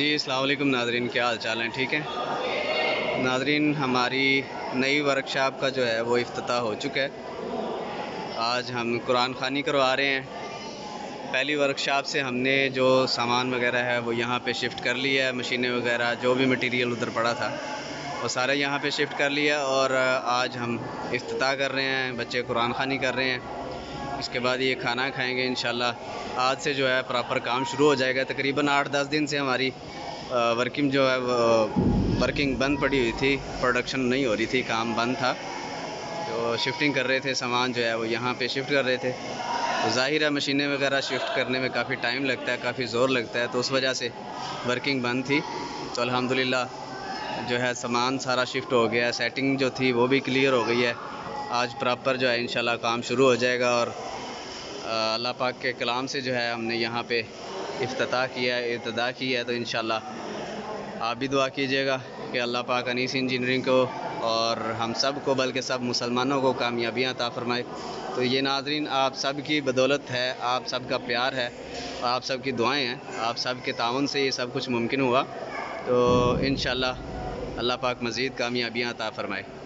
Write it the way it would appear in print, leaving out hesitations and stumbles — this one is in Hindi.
जी अस्सलाम वालेकुम नाज़रीन, क्या हाल चाल हैं? ठीक है नाज़रीन, हमारी नई वर्कशॉप का जो है वो इफ्तिताह हो चुका है। आज हम कुरान ख़ानी करवा रहे हैं। पहली वर्कशॉप से हमने जो सामान वगैरह है वो यहाँ पे शिफ्ट कर लिया है। मशीनें वगैरह जो भी मटेरियल उधर पड़ा था वो सारा यहाँ पे शिफ्ट कर लिया और आज हम इफ्तिताह कर रहे हैं। बच्चे कुरान ख़ानी कर रहे हैं। इसके बाद ये खाना खाएंगे इंशाल्लाह। आज से जो है प्रॉपर काम शुरू हो जाएगा। तकरीबन 8-10 दिन से हमारी वर्किंग जो है वर्किंग बंद पड़ी हुई थी, प्रोडक्शन नहीं हो रही थी, काम बंद था। तो शिफ्टिंग कर रहे थे, सामान जो है वो यहाँ पे शिफ्ट कर रहे थे। तो ज़ाहिर है मशीनें वगैरह शिफ्ट करने में काफ़ी टाइम लगता है, काफ़ी ज़ोर लगता है, तो उस वजह से वर्किंग बंद थी। तो अल्हम्दुलिल्लाह जो है सामान सारा शिफ्ट हो गया है। सेटिंग जो थी वो भी क्लियर हो गई है। आज प्रॉपर जो है इंशाल्लाह काम शुरू हो जाएगा और अल्लाह पाक के कलाम से जो है हमने यहाँ पे इफ्तिताह किया है, इब्तिदा की है। तो इंशाल्लाह आप भी दुआ कीजिएगा कि अल्लाह पाक अनीस इंजीनियरिंग को और हम सब को, बल्कि सब मुसलमानों को कामयाबियाँ अता फ़रमाए। तो ये नाज़रीन आप सब की बदौलत है, आप सब का प्यार है, आप सब की दुआएं हैं, आप सब के ताउन से ये सब कुछ मुमकिन हुआ। तो इंशाल्लाह अल्लाह पाक मज़ीद कामयाबियाँ अता फ़रमाए।